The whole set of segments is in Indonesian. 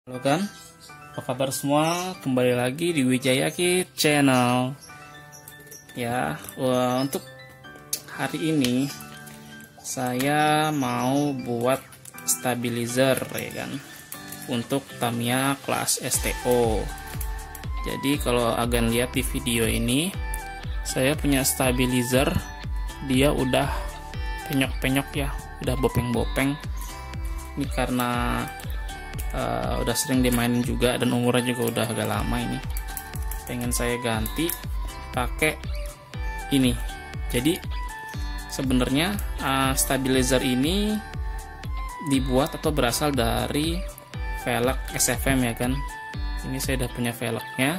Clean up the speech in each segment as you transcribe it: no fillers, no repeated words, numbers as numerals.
Halo kan, apa kabar semua? Kembali lagi di Wijaya Kid Channel. Ya, untuk hari ini saya mau buat stabilizer ya kan, untuk Tamiya kelas STO. Jadi kalau agan lihat di video ini, saya punya stabilizer, dia udah penyok-penyok ya, udah bopeng-bopeng. Ini karena udah sering dimainin juga dan umurnya juga udah agak lama ini. Pengen saya ganti pakai ini. Jadi sebenarnya stabilizer ini dibuat atau berasal dari velg SFM ya kan. Ini saya udah punya velgnya.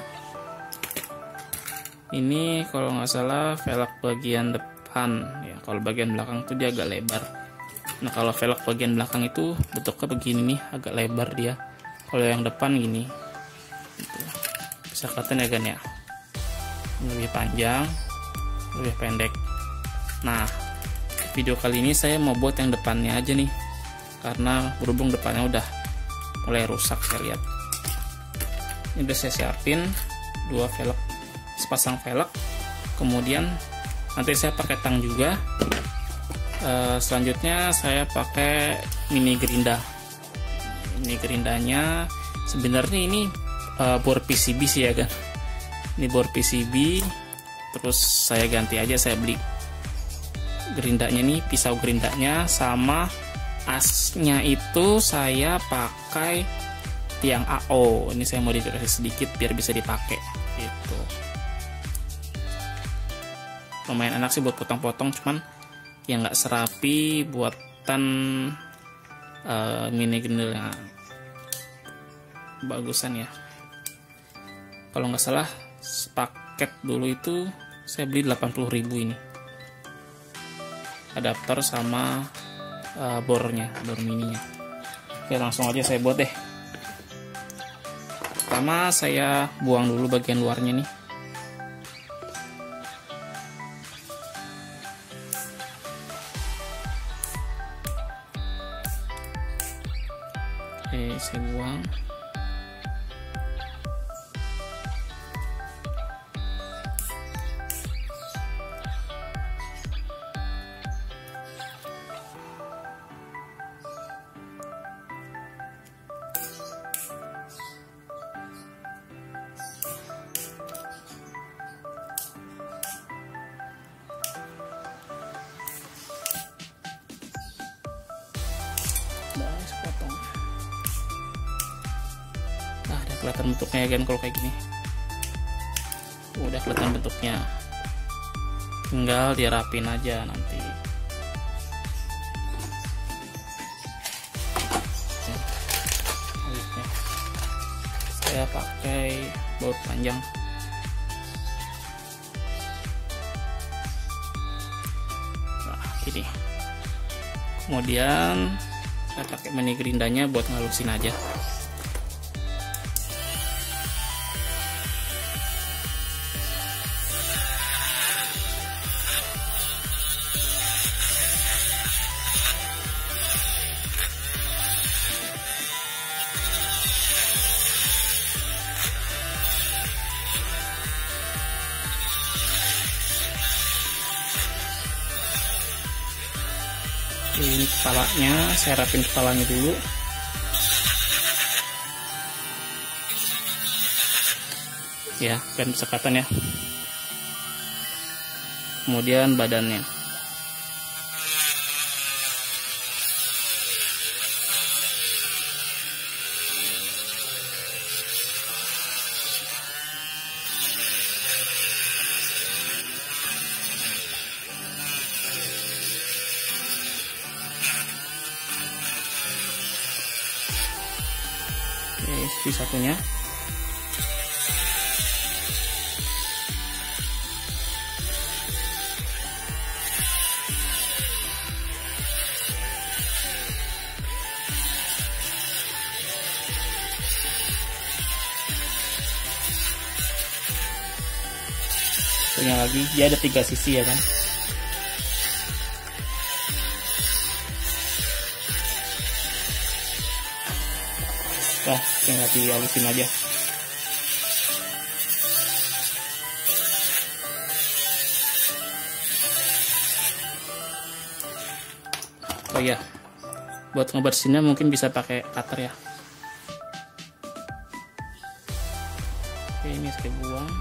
Ini kalau nggak salah velg bagian depan ya. Kalau bagian belakang tuh dia agak lebar. Nah kalau velg bagian belakang itu bentuknya begini nih, agak lebar dia. Kalau yang depan gini, gitu. Bisa kelihatan ya kan ya, ini lebih panjang, lebih pendek. Nah video kali ini saya mau buat yang depannya aja nih, karena berhubung depannya udah mulai rusak saya lihat. Ini udah saya siapin dua velg, sepasang velg. Kemudian nanti saya pakai tang juga. Selanjutnya saya pakai mini gerinda. Ini gerindanya sebenarnya ini bor PCB sih ya kan. Ini bor PCB. Terus saya ganti aja, saya beli gerindanya nih, pisau gerindanya, sama asnya itu saya pakai tiang AO. Ini saya modifikasi sedikit biar bisa dipakai gitu. Lumayan enak sih buat potong-potong, cuman yang nggak serapi buatan mini gerinda bagusan ya. Kalau nggak salah paket dulu itu saya beli 80.000 ini, adapter sama bornya, bor mininya. Oke langsung aja saya buat deh. Pertama saya buang dulu bagian luarnya nih. Oke, saya buang. Sepotong. Nah, udah kelihatan bentuknya ya kan kalau kayak gini. Udah kelihatan bentuknya. Tinggal dirapin aja nanti. Saya pakai baut panjang. Nah, ini. Kemudian saya pakai mini gerindanya buat ngalusin aja. Ini kepalanya, saya rapin kepalanya dulu. Ya, kan bisa kelihatan ya. Kemudian badannya. Oke, satunya. Satunya lagi, dia ada 3 sisi ya kan. udah tinggal dihalusin aja. Oh iya, buat ngebersihinnya mungkin bisa pakai cutter ya. Oke, ini saya buang.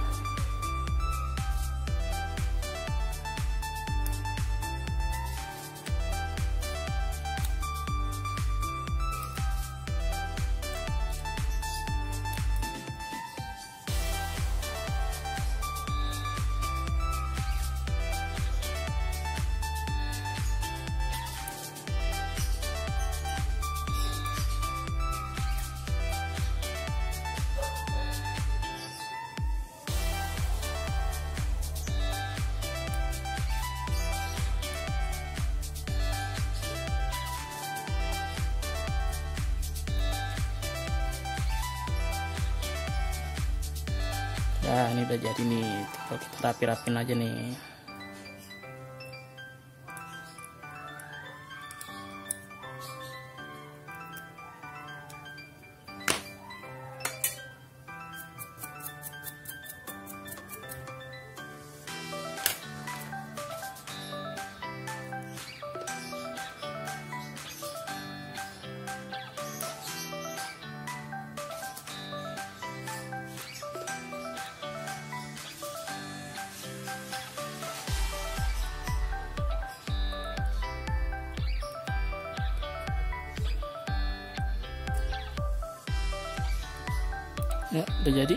Nah, ini udah jadi nih, tinggal kita rapi-rapin aja nih. Ya, udah jadi.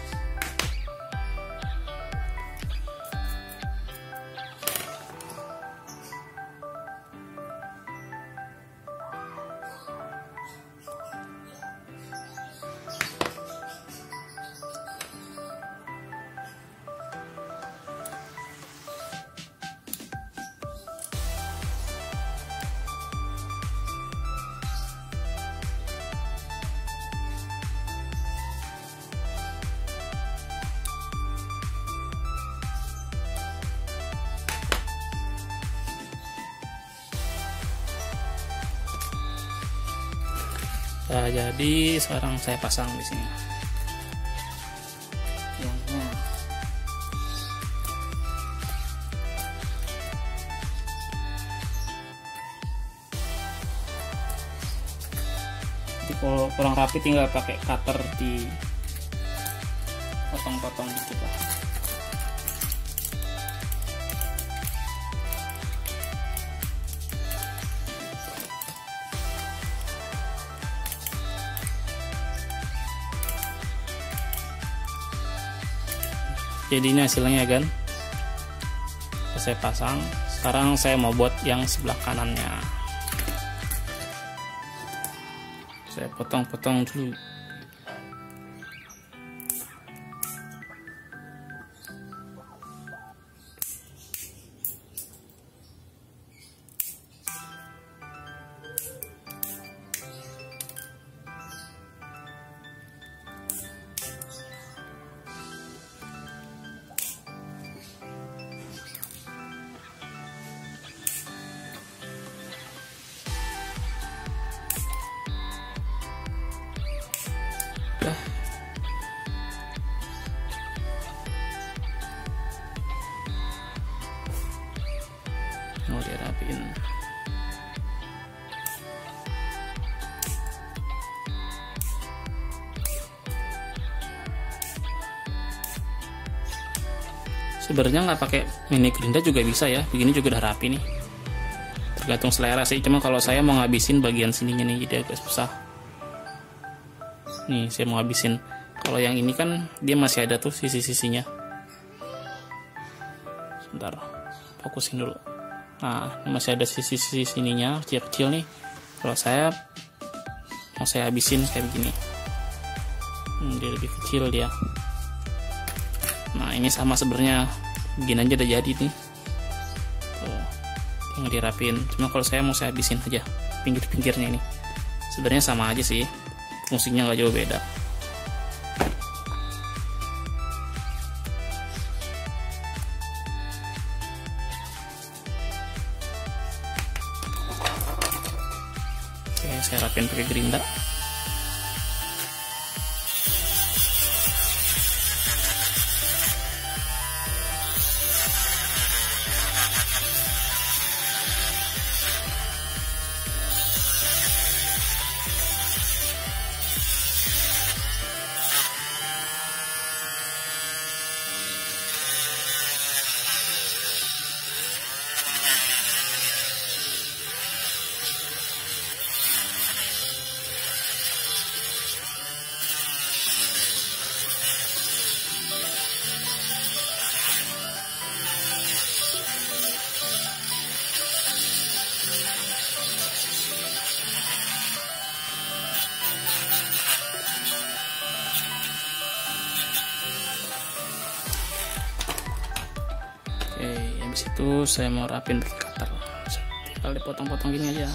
Nah, jadi sekarang saya pasang di sini. Jadi kalau kurang rapi tinggal pakai cutter di potong-potong dikit lah. Jadi ini hasilnya kan, saya pasang. Sekarang saya mau buat yang sebelah kanannya. Saya potong-potong dulu. Mau dirapiin. Sebenarnya nggak pakai mini gerinda juga bisa ya, begini juga udah rapi nih, tergantung selera sih. Cuma kalau saya mau ngabisin bagian sininya nih, jadi agak susah nih. Saya mau habisin, kalau yang ini kan dia masih ada tuh sisi-sisinya. Sebentar, fokusin dulu. Nah, ini masih ada sisi-sisi sininya kecil-kecil nih. Kalau saya mau saya habisin kayak begini, dia lebih kecil dia. Nah, ini sama sebenarnya, begini aja udah jadi nih. Tuh, tinggal dirapin. Cuma kalau saya mau saya habisin aja pinggir-pinggirnya ini. Sebenarnya sama aja sih, fungsinya nggak jauh beda. Oke, saya rapin pakai gerinda. Habis itu saya mau rapin pakai cutter, tinggal dipotong-potong gini aja.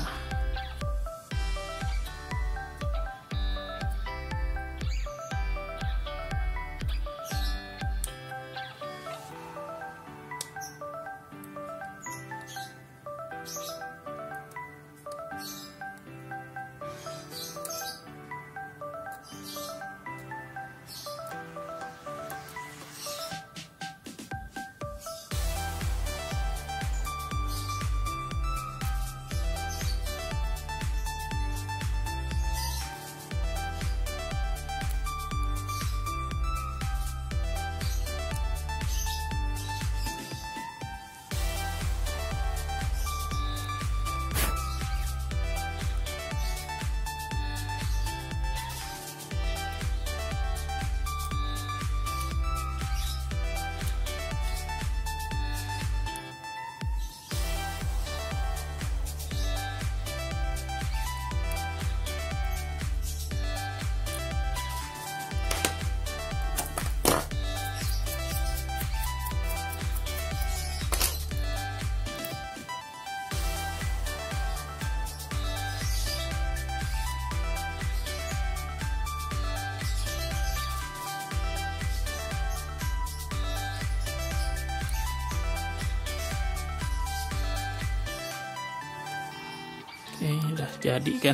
Oke, udah jadi kan.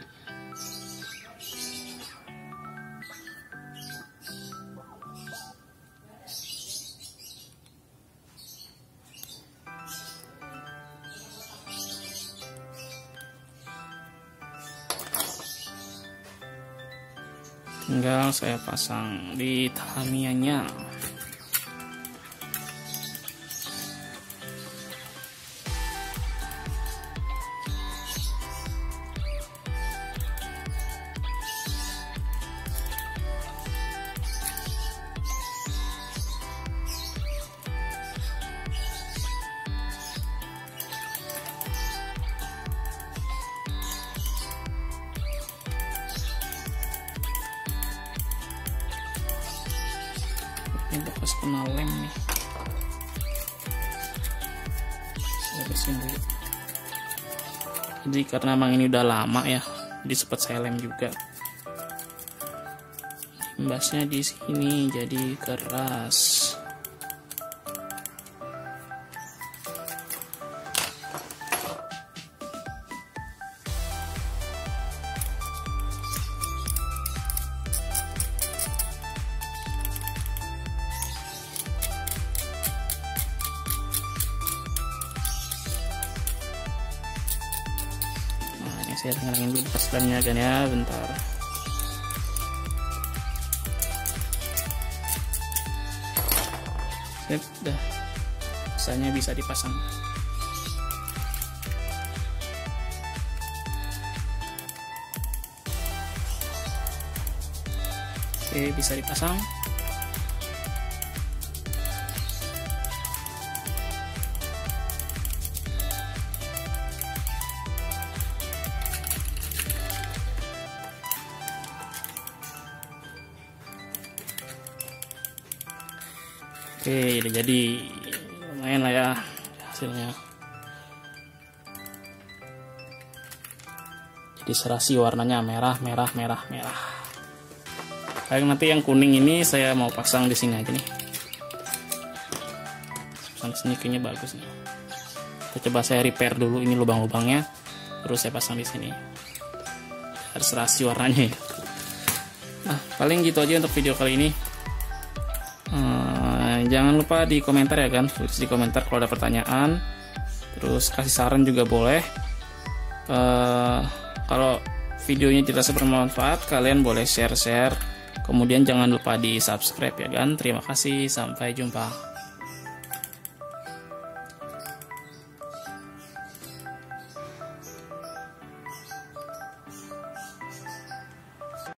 Tinggal saya pasang di Tamiya-nya. Ini bekas kena lem nih, saya bersihin dulu. Jadi karena emang ini udah lama ya, jadi sempat saya lem juga. Imbasnya di sini jadi keras. Saya ngilangin dulu bekas lemnya kan ya, bentar. Sip, dah. Misalnya bisa dipasang. Oke, bisa dipasang. Oke, udah jadi, lumayan lah ya hasilnya. Jadi serasi warnanya merah, merah, merah, merah. Paling nanti yang kuning ini saya mau pasang di sini aja nih. Pasang di sini kayaknya bagus nih. Kita coba saya repair dulu ini lubang-lubangnya, terus saya pasang di sini. Harus serasi warnanya ya. Nah, paling gitu aja untuk video kali ini. Jangan lupa di komentar ya kan, tulis di komentar kalau ada pertanyaan, terus kasih saran juga boleh. Kalau videonya dirasa bermanfaat, kalian boleh share-share, kemudian jangan lupa di subscribe ya kan. Terima kasih, sampai jumpa.